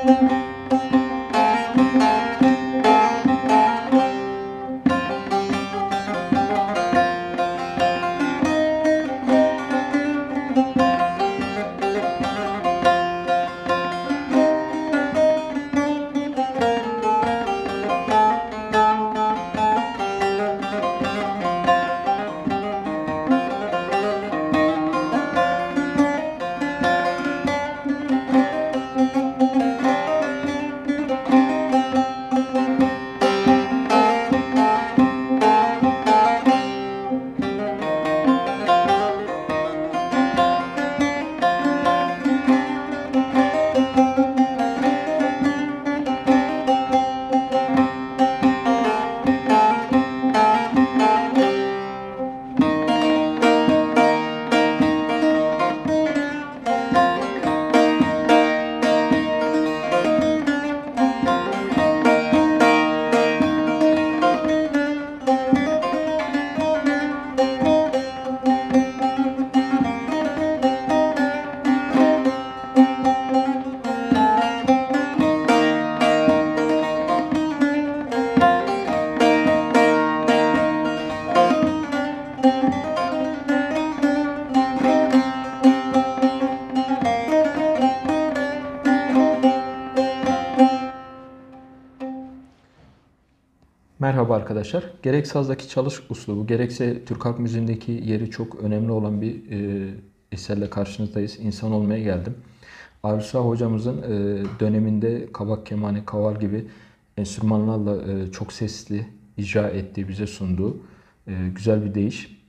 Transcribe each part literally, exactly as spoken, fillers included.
Merhaba arkadaşlar. Gerek sazdaki çalış uslubu, gerekse Türk halk müziğindeki yeri çok önemli olan bir e, eserle karşınızdayız. İnsan olmaya geldim. Arzusa hocamızın e, döneminde kabak, kemane, kaval gibi enstrümanlarla e, çok sesli icra ettiği, bize sunduğu e, güzel bir deyiş.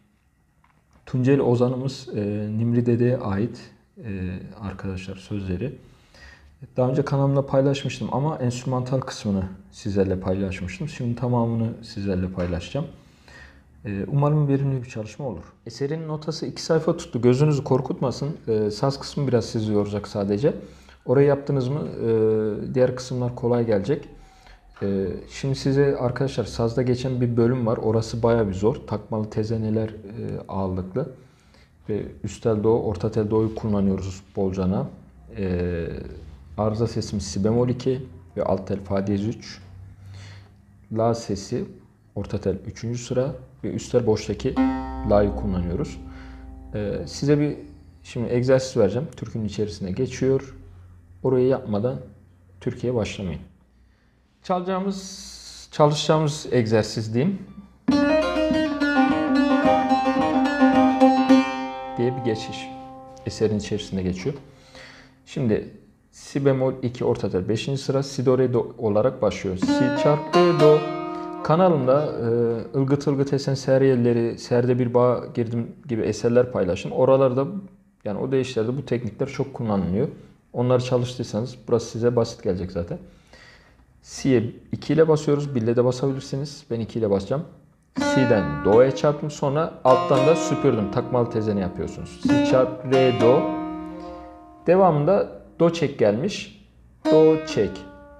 Tunceli Ozanımız e, Nimri Dede'ye ait e, arkadaşlar sözleri. Daha önce kanalımda paylaşmıştım ama enstrümantal kısmını sizlerle paylaşmıştım. Şimdi tamamını sizlerle paylaşacağım. Umarım verimli bir çalışma olur. Eserin notası iki sayfa tuttu. Gözünüzü korkutmasın. Saz kısmı biraz sizi yoracak sadece. Orayı yaptınız mı diğer kısımlar kolay gelecek. Şimdi size arkadaşlar sazda geçen bir bölüm var. Orası bayağı bir zor. Takmalı tezeneler ağırlıklı. Ve üst tel do, orta tel do'yu kullanıyoruz bolcana. Arıza sesimiz si bemol iki ve alt tel fa diyez üç. La sesi orta tel üçüncü sıra ve üst tel boştaki la'yı kullanıyoruz. Ee, size bir şimdi egzersiz vereceğim. Türkünün içerisine geçiyor. Orayı yapmadan türküye başlamayın. Çalacağımız, çalışacağımız egzersiz diyeyim. Diye bir geçiş. Eserin içerisinde geçiyor. Şimdi si bemol iki orta tel beşinci sıra si do re do olarak başlıyor. Si çarpı do. Kanalımda e, ılgıt ılgıt esen seriyelleri, serde bir bağ girdim gibi eserler paylaştım. Oralarda yani o deyişlerde bu teknikler çok kullanılıyor. Onları çalıştıysanız burası size basit gelecek zaten. Si'ye iki ile basıyoruz. bir ile de basabilirsiniz. Ben iki ile basacağım. Si'den do'ya çarptım. Sonra alttan da süpürdüm. Takmalı tezene yapıyorsunuz. Si çarpı re do. Devamında do çek gelmiş. Do çek.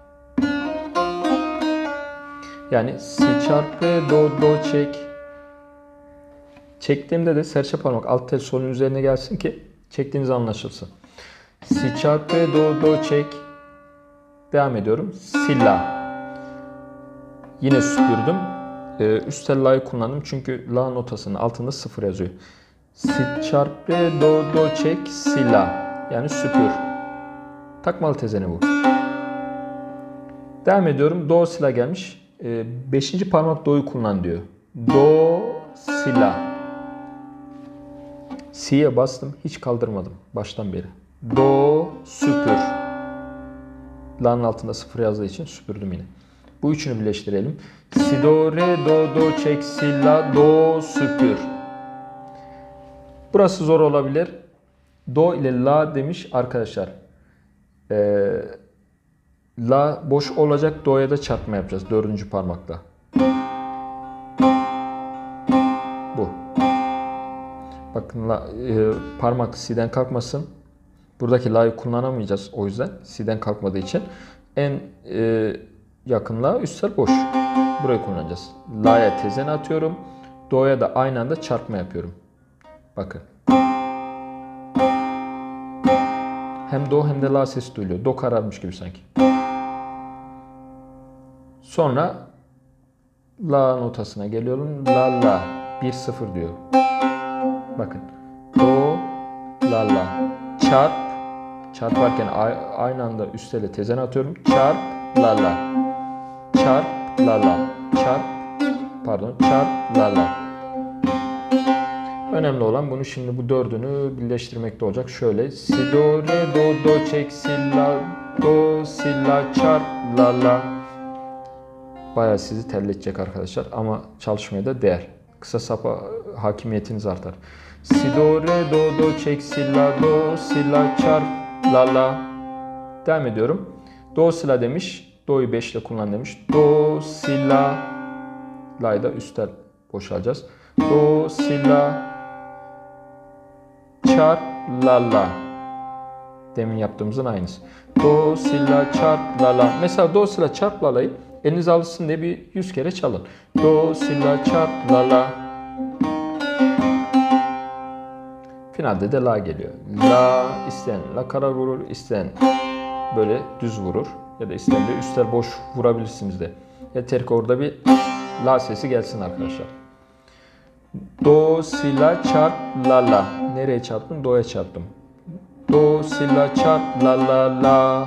Yani si çarpı do do çek. Çektiğimde de serçe parmak alt tel solun üzerine gelsin ki çektiğiniz anlaşılsın. Si çarpı do do çek. Devam ediyorum. Si la. Yine süpürdüm. Ee, üst tel la'yı kullandım çünkü la notasının altında sıfır yazıyor. Si çarpı do do çek si la. Yani süpür. Takmalı tezene bu. Devam ediyorum. Do si la gelmiş. Ee, beşinci parmak do'yu kullan diyor. Do si la. Si'ye bastım. Hiç kaldırmadım. Baştan beri. Do süpür. La'nın altında sıfır yazdığı için süpürdüm yine. Bu üçünü birleştirelim. Si do re do do çek si la do süpür. Burası zor olabilir. Do ile la demiş arkadaşlar. Ee, la boş olacak. Do'ya da çarpma yapacağız. Dördüncü parmakla. Bu. Bakın la, e, parmak si'den kalkmasın. Buradaki la'yı kullanamayacağız o yüzden. Si'den kalkmadığı için. En e, yakın la üst tel boş. Burayı kullanacağız. La'ya tezene atıyorum. Do'ya da aynı anda çarpma yapıyorum. Bakın. Hem do hem de la sesi duyuluyor. Do kararmış gibi sanki. Sonra la notasına geliyorum. La la. bir sıfır diyor. Bakın. Do, la la. Çarp. Çarparken aynı anda üst ele tezene atıyorum. Çarp, la la. Çarp, la la. Çarp, pardon. Çarp, la la. Önemli olan bunu şimdi bu dördünü birleştirmekte olacak. Şöyle. Si, do, re, do, do, çek, si, la, do, si, la, çarp, la la. Bayağı sizi terletecek arkadaşlar ama çalışmaya da değer. Kısa sapa hakimiyetiniz artar. Si, do, re, do, do, çek, si, la, do, si, la, çarp, la, la. Devam ediyorum. Do, si, la demiş. Do'yu beş ile kullan demiş. Do, si, la. La'yı da üstten boşalacağız. Do, si, la. Çarp, la, la. Demin yaptığımızın aynısı. Do, si, la, çarp, la, la. Mesela do, si, la, çarp, la, la'yı eliniz alışsın diye bir yüz kere çalın. Do, si, la, çarp, la, la. Finalde de la geliyor. La isteyen la karar vurur, isteyen böyle düz vurur. Ya da isteyen de üstel boş vurabilirsiniz de. Yeter ki orada bir la sesi gelsin arkadaşlar. Do, si, la, çarp, la, la. Nereye çarptım? Do'ya çarptım. Do, si, la, çarp, la, la, la.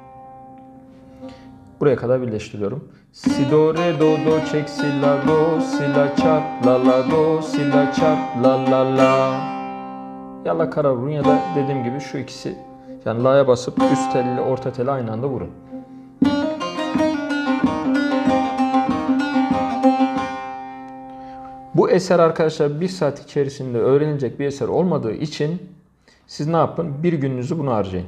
Buraya kadar birleştiriyorum. Si, do, re, do, do, çek, si, la, do, si, la, çarp, la, la, do, si, la, çarp, la, la, la. Ya la karar vurun ya da dediğim gibi şu ikisi, yani la'ya basıp üst tel ile orta teli aynı anda vurun. Bu eser arkadaşlar bir saat içerisinde öğrenilecek bir eser olmadığı için siz ne yapın? Bir gününüzü buna harcayın.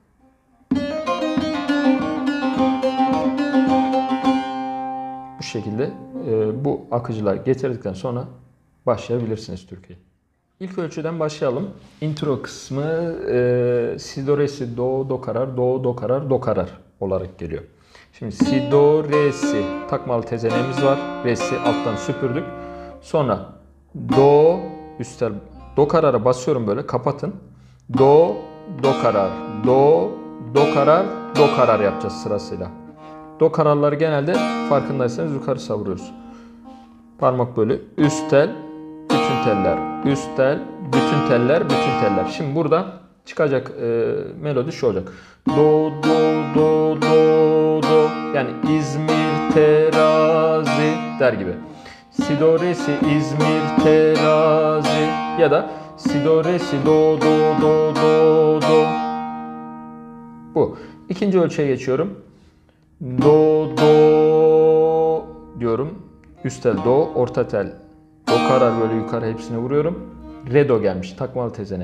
Bu şekilde e, bu akıcılar getirdikten sonra başlayabilirsiniz Türkiye. İlk ölçüden başlayalım. Intro kısmı e, si, do, re, si, do, do karar, do, do karar, do karar olarak geliyor. Şimdi si, do, re, si takmalı tezenemiz var. Re, si alttan süpürdük. Sonra do, üstel do karara basıyorum böyle, kapatın. Do, do karar, do, do karar, do karar yapacağız sırasıyla. Do kararları genelde farkındaysanız yukarı savuruyoruz. Parmak böyle üst tel, bütün teller, üst tel, bütün teller, bütün teller. Şimdi burada çıkacak e, melodi şu olacak. Do, do, do, do, do. Yani İzmir terazi der gibi. Si, do, re, si, İzmir terazi. Ya da si, do, re, si, do, do, do, do, do. Bu. İkinci ölçüye geçiyorum. Do, do diyorum. Üst tel do, orta tel do karar böyle yukarı hepsini vuruyorum. Re, do gelmiş. Takmalı tezene.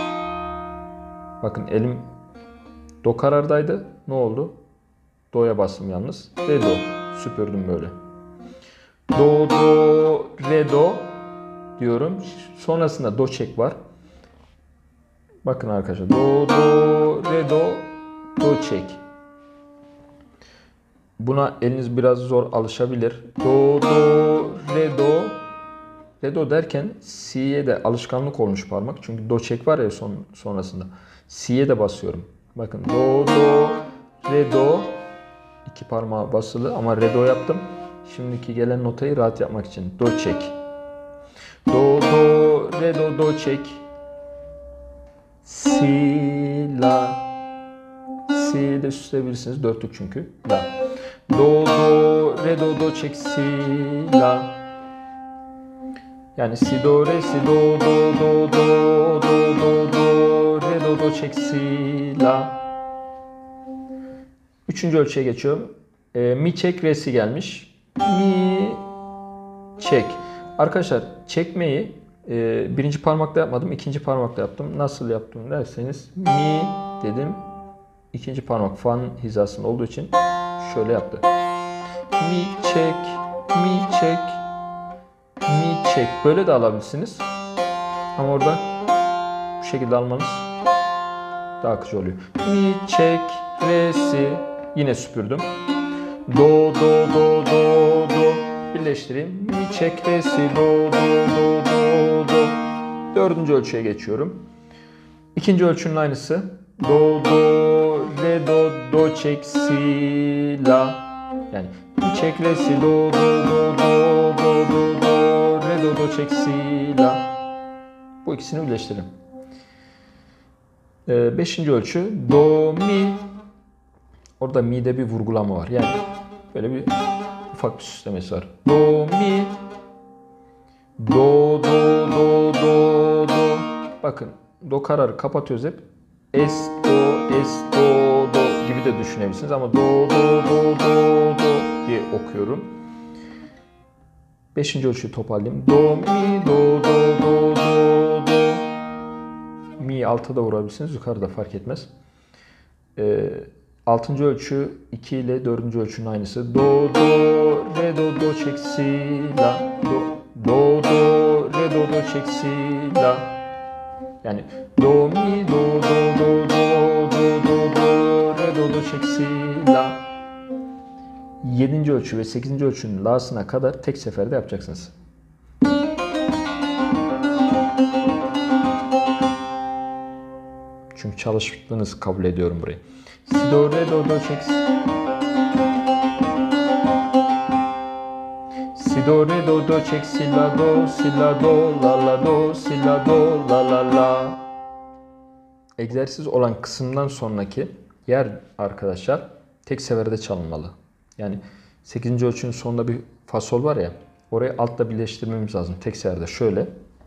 Bakın elim do karardaydı. Ne oldu? Do'ya bastım yalnız. Re, do. Süpürdüm böyle. Do, do, re, do diyorum. Sonrasında do çek var. Bakın arkadaşlar. Do, do, re, do, do çek. Buna eliniz biraz zor alışabilir. Do, do, re, do. Re, do derken si'ye de alışkanlık olmuş parmak. Çünkü do çek var ya son, sonrasında. Si'ye de basıyorum. Bakın do, do, re, do. İki parmağı basılı ama re, do yaptım. Şimdiki gelen notayı rahat yapmak için. Do çek. Do, do, re, do, do çek. Si, la. Si'yi de süsleyebilirsiniz. Dörtlük çünkü. La. Do, do, re, do, do çek, si, la. Yani si, do, re, si, do, do, do, do, do, do, do, re, do, do çek, si, la. Üçüncü ölçüye geçiyorum. E, mi çek, re, si gelmiş. Mi çek. Arkadaşlar çekmeyi e, birinci parmakla yapmadım. İkinci parmakla yaptım. Nasıl yaptım derseniz mi dedim. İkinci parmak fan hizasında olduğu için şöyle yaptı. Mi çek, mi çek, mi çek. Böyle de alabilirsiniz. Ama orada bu şekilde almanız daha akıcı oluyor. Mi çek, re, si. Yine süpürdüm. Do, do, do, do, do. Birleştireyim. Mi çek, re, si, do, do, do, do, do. Dördüncü ölçüye geçiyorum. İkinci ölçünün aynısı. Do, do, re, do, do çek, si, la. Yani mi çek, re, si, do, do, do, do, do, do, do, re, do, do çek, si, la. Bu ikisini birleştirin. Ee, beşinci ölçü do, mi. Orada mi'de bir vurgulama var. Yani böyle bir ufak bir süslemesi var. Do, mi. Do, do, do, do, do. Bakın do kararı kapatıyoruz hep. Es, do, es, do, do gibi de düşünebilirsiniz ama do, do, do, do, do diye okuyorum. Beşinci ölçüyü toparlayayım. Do, mi, do, do, do, do, do. Mi alta da vurabilirsiniz, yukarıda fark etmez. Ee, altıncı ölçü iki ile dördüncü ölçünün aynısı. Do, do, re, do, do çek, si, la. Do, do, do, re, do, do çek, si, la. Yani do, mi, do, do, do, do, do, do, do, re, do, do çek, si, la. yedinci ölçü ve sekizinci ölçünün la'sına kadar tek seferde yapacaksınız. Çünkü çalıştığınızı kabul ediyorum burayı. Si, do, re, do, do çek, si. Si, do, re, do, do çek, si, la, do, si, la, do, la, la, do, si, la, do, la, la, la. Egzersiz olan kısımdan sonraki yer arkadaşlar tek seferde çalınmalı. Yani sekizinci ölçünün sonunda bir fa sol var ya, orayı altla birleştirmemiz lazım tek seferde. Şöyle.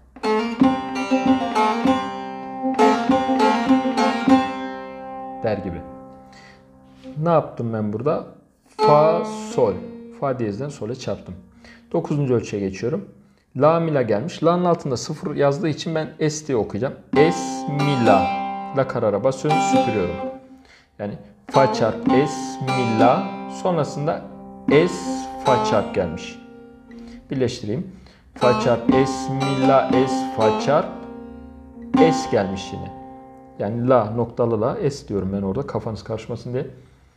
Der gibi. Ne yaptım ben burada? Fa, sol. Fa diyezden sole çarptım. dokuzuncu ölçüye geçiyorum. La, mi, la gelmiş. La'nın altında sıfır yazdığı için ben es diye okuyacağım. Es, mi, la. La karara basıyorum, süpürüyorum. Yani fa çarp, es, mi, la. Sonrasında es, fa çarp gelmiş. Birleştireyim. Fa çarp, es, mi, la, es, fa çarp. Es gelmiş yine. Yani la, noktalı la, es diyorum ben orada kafanız karışmasın diye.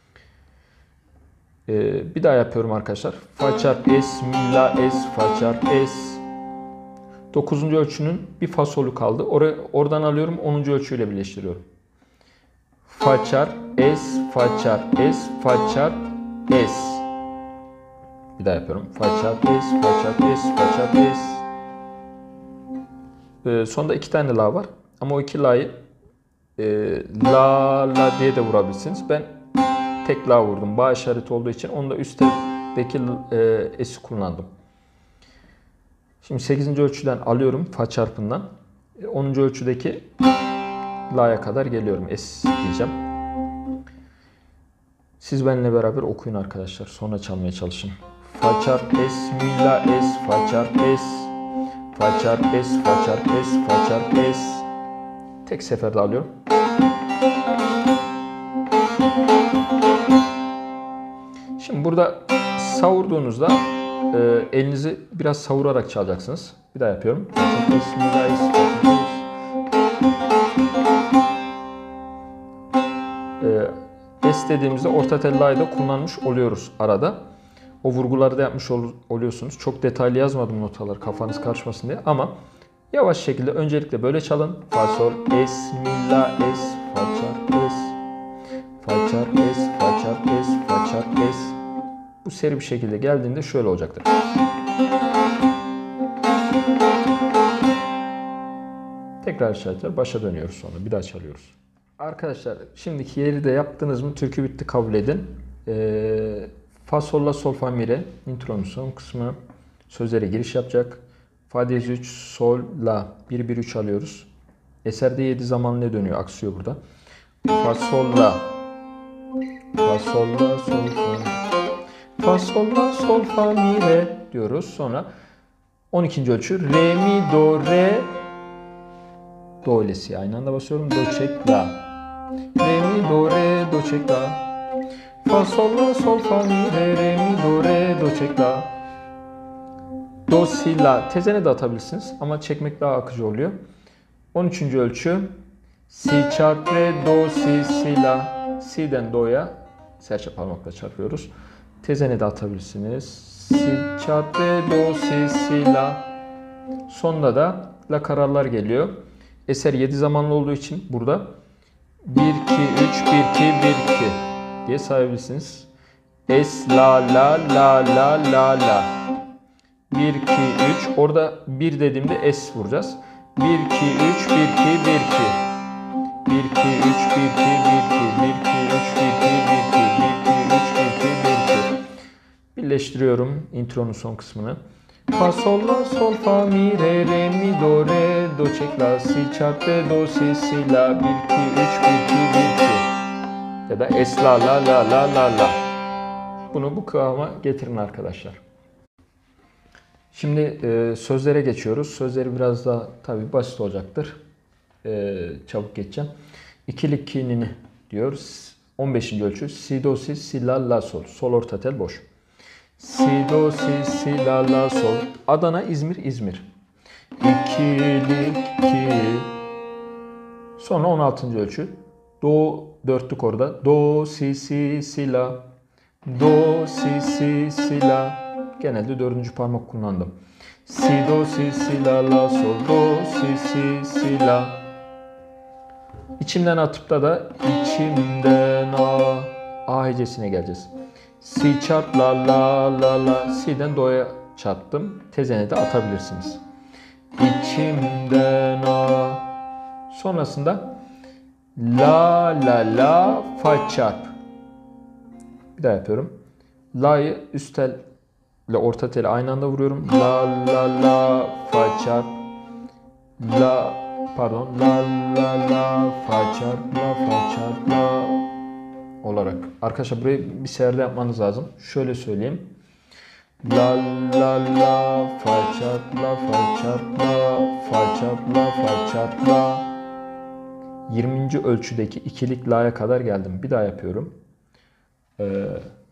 Ee, bir daha yapıyorum arkadaşlar. Fa çarp, es, mi, la, es, fa çarp, es. dokuzuncu ölçünün bir fa solu kaldı. Oraya, oradan alıyorum, onuncu ölçüyle birleştiriyorum. Fa çarp, es, fa çarp, es, fa çarp, es. Bir daha yapıyorum. Fa çarp, es, fa çarp, es, fa çarp, es. Ee, sonda iki tane la var. Ama o iki la'yı e, la, la diye de vurabilirsiniz. Ben tek la vurdum. Ba işareti olduğu için onu da üstteki e, es'i kullandım. Şimdi sekizinci ölçüden alıyorum fa çarpından. onuncu ölçüdeki la'ya kadar geliyorum. Es diyeceğim. Siz benimle beraber okuyun arkadaşlar. Sonra çalmaya çalışın. Fa çarp, es, mi, la, es, fa çarp, es. Fa çarp, es, fa çarp, es, fa çarp, es. Tek seferde alıyorum. Şimdi burada savurduğunuzda e, elinizi biraz savurarak çalacaksınız. Bir daha yapıyorum. E, es dediğimizde orta tel la'yı da kullanmış oluyoruz arada. O vurguları da yapmış ol, oluyorsunuz. Çok detaylı yazmadım notaları kafanız karışmasın diye ama yavaş şekilde öncelikle böyle çalın. Fa, sol, es, mi, la, es, fa çarp, es. Fa çarp, es, fa çarp, es, fa çarp, es. Bu seri bir şekilde geldiğinde şöyle olacaktır. Tekrar işaretler. Başa dönüyoruz sonra. Bir daha çalıyoruz. Arkadaşlar şimdiki yeri de yaptınız mı türkü bitti kabul edin. Ee, fa, sol, la, sol, fa, mi, re. Intronun son kısmı sözlere giriş yapacak. Fa diyez üç, sol, la. bir, bir, üç alıyoruz. Eserde yedi zamanlıya dönüyor. Aksıyor burada. Fa, sol, la. Fa, sol, la, sol, fa. Fa, sol, la, sol, fa, mi, re diyoruz. Sonra on ikinci ölçü. Re, mi, do, re. Do ile si aynı anda basıyorum. Do, çek, la. Re, mi, do, re, do, çek, la. Fa, sol, la, sol, fa, mi, re, re, mi, do, re, do, çek, la. Do, si, la. Tezene de atabilirsiniz ama çekmek daha akıcı oluyor. on üçüncü ölçü. Si çarp, re, do, si, si, la. Si'den do'ya serçe parmakla çarpıyoruz. Tezene de atabilirsiniz. Si çarp, re, do, si, si, la. Sonunda da la kararlar geliyor. Eser yedi zamanlı olduğu için burada bir iki üç bir iki bir iki diye sayabilirsiniz. Es la la la la la la. bir iki üç orada bir dediğimde es vuracağız. bir iki üç bir iki bir iki. bir iki üç bir iki bir iki. bir iki üç bir iki bir iki. bir iki üç bir iki bir iki. Birleştiriyorum intronun son kısmını. Fa sol la sol fa mi re re mi do re do çek la si çarp re do si si la bir iki üç bir iki bir iki ya da es la la la la la la. Bunu bu kıvama getirin arkadaşlar. Şimdi e, sözlere geçiyoruz. Sözleri biraz daha tabii basit olacaktır. E, çabuk geçeceğim. İkilik kinini diyoruz. on beşinci ölçü si do si si la la sol. Sol orta tel boş. Si, do, si, si, la, la, sol. Adana, İzmir, İzmir. İkilik, ki. Sonra on altıncı ölçü. Do, dörtlük orada. Do, si, si, si, la. Do, si, si, si, la. Genelde dördüncü parmak kullandım. Si, do, si, si, la, la, sol. Do, si, si, si, la. İçimden atıpta da içimden a. A hecesine geleceğiz. Si çarp la la la la. Si'den do'ya çarptım. Tezene de atabilirsiniz. İçimden a. Sonrasında la la la fa çarp. Bir daha yapıyorum. La'yı üst tel ile orta teli aynı anda vuruyorum. La la la fa çarp. La pardon la la la fa çarp la fa çarp la olarak. Arkadaşlar burayı bir seferde yapmanız lazım. Şöyle söyleyeyim. La la la fa çarp la fa çarp la fa çarp la fa çarp la. yirminci ölçüdeki ikilik la'ya kadar geldim. Bir daha yapıyorum. Ee,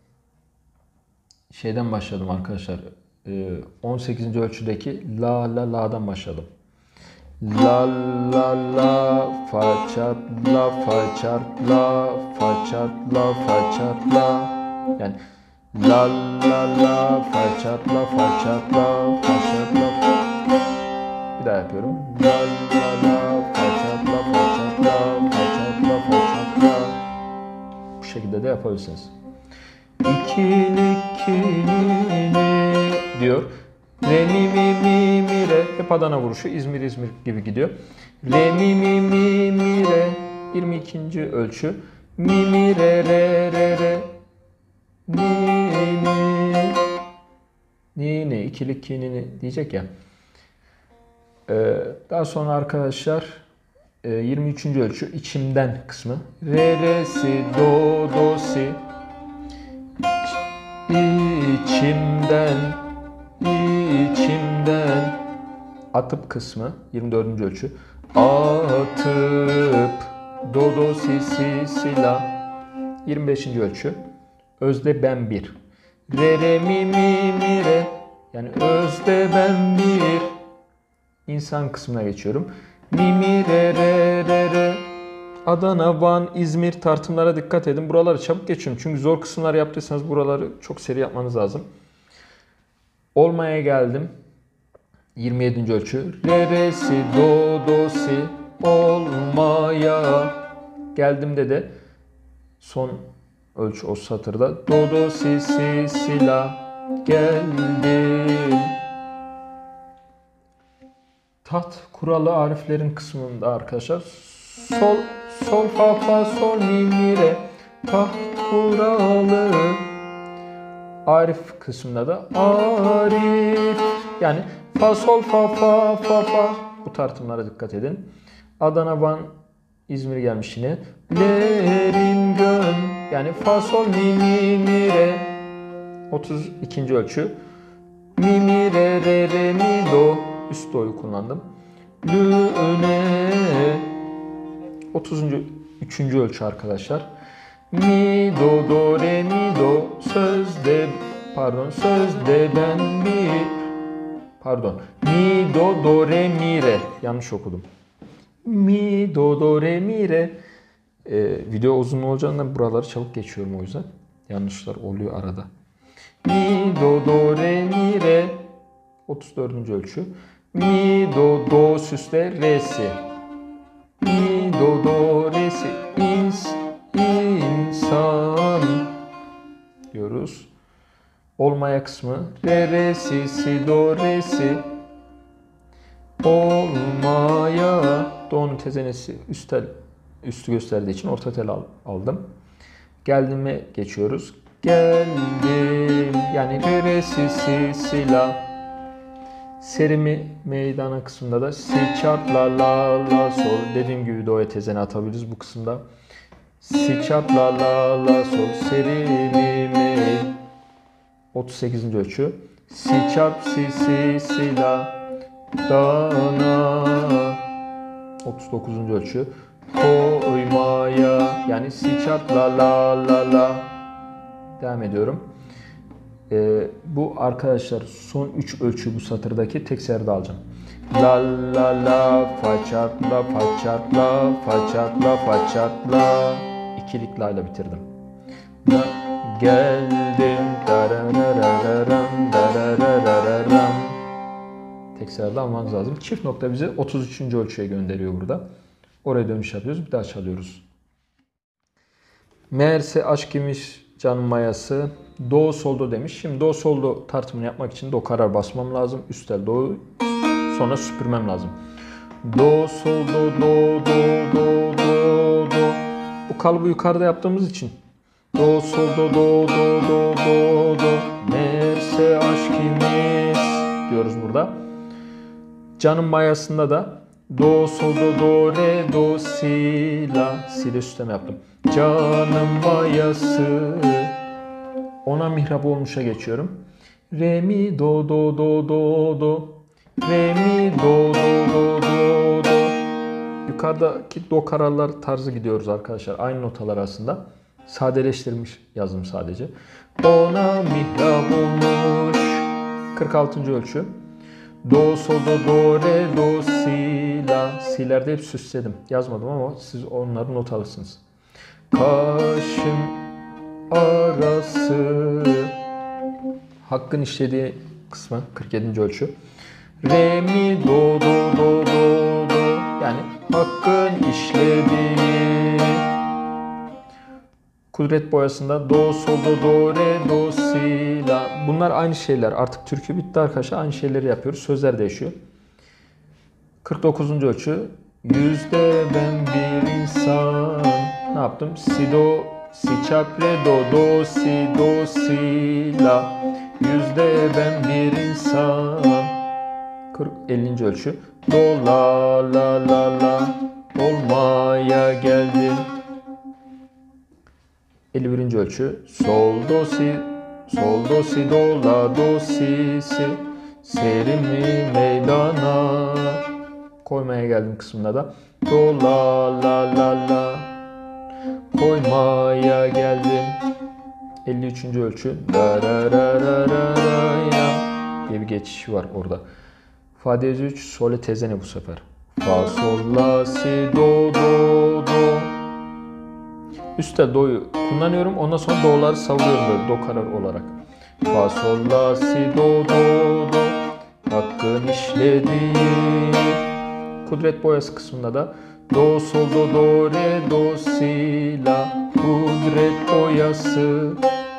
şeyden başladım arkadaşlar. Ee, on sekizinci ölçüdeki la la la'dan başladım. La la la fa çarp la fa çarp la fa çarp la fa çarp la. Yani la la la fa çarp la fa çarp la fa çarp la. Bir daha yapıyorum. La la la fa çarp la fa çarp la fa çarp la fa çarp la. Bu şekilde de yapabilirsiniz. İkilik kinini diyor. Re mi mi mi mi re. Hep Adana vuruşu. İzmir İzmir gibi gidiyor. Re mi mi mi mi re. yirmi ikinci ölçü. Mi mi re re re re. Ni ni. Ni ni. İkilik kinini diyecek ya. Ee, daha sonra arkadaşlar yirmi üçüncü ölçü içimden kısmı. Re re si do do si. İçimden İçimden atıp kısmı yirmi dördüncü ölçü. Atıp do do si si si la. yirmi beşinci ölçü. Özde ben bir. Re re mi mi mi re. Yani özde ben bir. İnsan kısmına geçiyorum. Mi mi re re re re. Adana, Van, İzmir tartımlara dikkat edin. Buraları çabuk geçiyorum. Çünkü zor kısımlar yaptıysanız buraları çok seri yapmanız lazım. Olmaya geldim. yirmi yedinci ölçü. Re, re, si, do, do, si. Olmaya geldim de de son ölçü o satırda. Do, do, si, si, si, la. Geldim. Tat kuralı ariflerin kısmında arkadaşlar. Sol, sol, fa, fa, sol, mi, mi, re. Tat kuralı. Arif kısmında da arif. Yani fa, sol, fa, fa, fa, fa. Bu tartımlara dikkat edin. Adana, Van, İzmir gelmiş yine. Lerin gön. Yani fa, sol, mi, mi, mi, re. otuz ikinci ölçü. Mi, mi, re, re, re, mi, do. Üst do'yu kullandım. Lüne. otuzuncu üçüncü ölçü arkadaşlar. Mi, do, do, re, mi, do. Sözde, pardon, sözde ben bir. Pardon. Mi, do, do, re, mi, re. Yanlış okudum. Mi, do, do, re, mi, re. Ee, video uzun olacağından buraları çabuk geçiyorum o yüzden. Yanlışlar oluyor arada. Mi, do, do, re, mi, re. otuz dördüncü ölçü. Mi, do, do, süsle, re, si. Mi, do, do, re, si. Mi, diyoruz. Olmaya kısmı re re si si do re si. Olmaya do'nun tezenesi üst tel, üstü gösterdiği için orta tel al, aldım. Geldim'e geçiyoruz. Geldim yani re re si si si la. Serimi meydana kısmında da si çarp la la la sol. Dediğim gibi do'ya tezene atabiliriz bu kısımda. Si çarp la la la sol. Serimi me. otuz sekizinci ölçü. Si çarp si si si la. Dana. otuz dokuzuncu ölçü. Koymaya yani si çarp la la la la. Devam ediyorum. Ee, bu arkadaşlar son üç ölçü bu satırdaki tek seferde alacağım. La la la fa çarp la fa çarp la fa çarp la fa çarp la. İkilik la ile bitirdim. Da, geldim dararararam dararararam. Tek seferde almanız lazım. Çift nokta bizi otuz üçüncü ölçüye gönderiyor burada. Oraya dönüş yapıyoruz. Bir daha çalıyoruz. Meğerse aşk imiş canın mayası. Do sol do demiş. Şimdi do sol do tartımını yapmak için do karar basmam lazım. Üst tel do'yu sonra süpürmem lazım. Do sol do do do do do do. Bu kalıbı yukarıda yaptığımız için do sol do do do do do do. Meğerse aşk imiş diyoruz burada. Canın mayasında da do sol do do re do si la. Si de süsleme yaptım. Canın mayası. Ona mihrap olmuşa geçiyorum. Re mi do do do do do. Re mi do do do do do. Yukarıdaki do kararlar tarzı gidiyoruz arkadaşlar. Aynı notalar arasında. Sadeleştirmiş yazdım sadece. Ona mihrap olmuş. kırk altıncı ölçü. Do sol do do re do si la. Si'lerde hep süsledim. Yazmadım ama siz onları not alırsınız. Kaşın arası. Hakkın işlediği kısmı kırk yedinci ölçü. Re mi do do do do do. Yani hakkın işlediği. Kudret boyasında do sol do do re do si la. Bunlar aynı şeyler. Artık türkü bitti arkadaşlar. Aynı şeyleri yapıyoruz. Sözler değişiyor. kırk dokuzuncu ölçü. Yüzde ben bir insan. Ne yaptım? Si do si çarp re do do si do si la. Yüzde ben bir insan. kırk ellinci ölçü. Do la la la la. Olmaya geldim. elli birinci ölçü. Sol do si sol do si do la do si si. Serimi meydana. Koymaya geldim kısmında da. Do la la la la. Koymaya geldim. elli üçüncü ölçü. Da ra ra ra ra ra ya diye bir geçişi var orada. Fa diyez üç, sol tezene bu sefer. Fa sol la si do do do. Üstte do'yu kullanıyorum. Ondan sonra do'ları savuruyorum böyle do karar olarak. Fa sol la si do do do. Hakkın işlediği. Kudret boyası kısmında da do sol do do re do si la. Kudret boyası.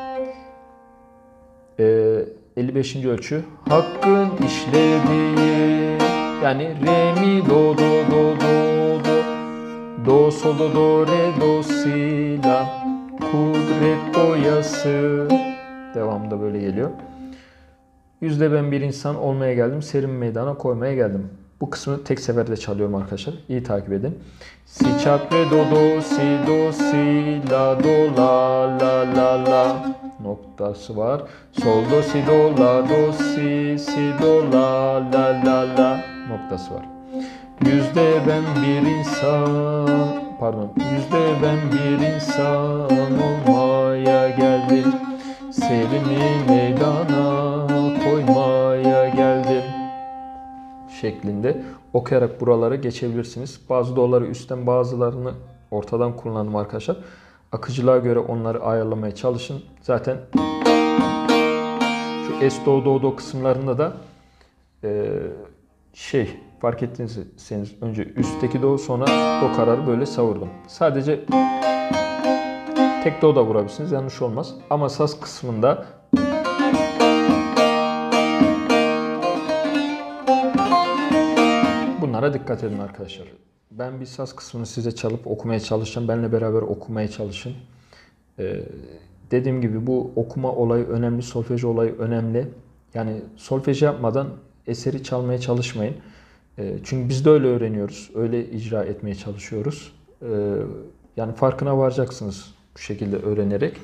Ee, elli beşinci ölçü. Hakkın işlediği. Yani re mi do do do do do. Do sol do do re do si la. Kudret boyası. Devamında böyle geliyor. Yüzde ben bir insan olmaya geldim. Serim meydana koymaya geldim. Bu kısmı tek seferde çalıyorum arkadaşlar. İyi takip edin. Si çarp re do do si do si la do la la la la. Noktası var. Sol do si do la do si si do la la la la. Noktası var. Yüzde ben bir insan. Pardon. Yüzde ben bir insan olmaya geldim. Serimi meydana koymaya geldim. Şeklinde okuyarak buraları geçebilirsiniz. Bazı doları üstten bazılarını ortadan kullandım arkadaşlar. Akıcılığa göre onları ayarlamaya çalışın. Zaten şu es do do do kısımlarında da e, şey fark ettiyseniz önce üstteki do sonra do kararı böyle savurdum. Sadece Tek do da vurabilirsiniz. Yanlış olmaz. Ama saz kısmında bunlara dikkat edin arkadaşlar. Ben bir saz kısmını size çalıp okumaya çalışacağım. Benimle beraber okumaya çalışın. Ee, dediğim gibi bu okuma olayı önemli, solfej olayı önemli. Yani solfej yapmadan eseri çalmaya çalışmayın. Ee, çünkü biz de öyle öğreniyoruz, öyle icra etmeye çalışıyoruz. Ee, yani farkına varacaksınız bu şekilde öğrenerek.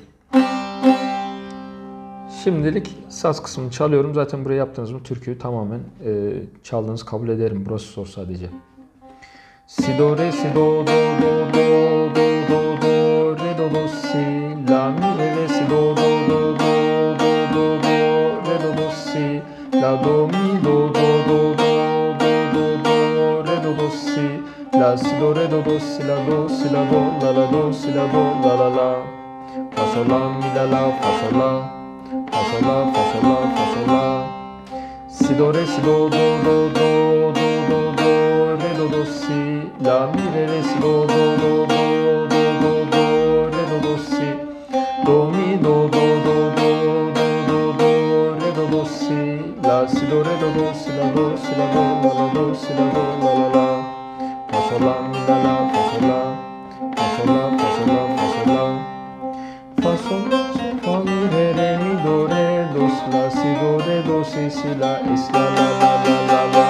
Şimdilik saz kısmını çalıyorum. Zaten buraya yaptığınız mı türküyü tamamen e, çaldığınızı kabul ederim. Burası zor sadece. Si do re si do do do do do do do re do do si la mi re re si do do do do do do do re do do si la do mi do do do do do do do re do do si la si do re do do si la do si la do la la do si la do la la la fa sol la mi la la fa sol la fa sol la fa sol la fa sol la si do re si do do do do do do do re do do si la mi re re si do do do do do do do re do do si do mi do do do do do do do re do do si la si do re do do si la do si la do la la do si la do la la la fa sol la mi la la fa sol la fa sol la fa sol la fa sol la fa sol fa mi re re mi do re do si la si do re do si si la es la la la la la la.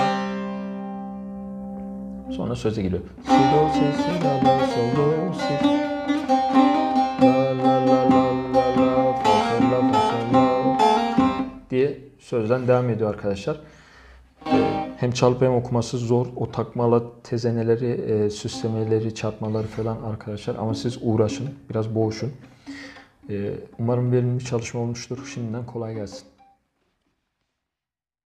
Sonra söze geliyor. Si do si si la la sol do si la la la la la la fa sol la fa sol la diye sözden devam ediyor arkadaşlar. Hem çalıp hem okuması zor. O takmalı tezeneleri, süslemeleri, çarpmaları falan arkadaşlar. Ama siz uğraşın, biraz boğuşun. Umarım verimli bir çalışma olmuştur. Şimdiden kolay gelsin.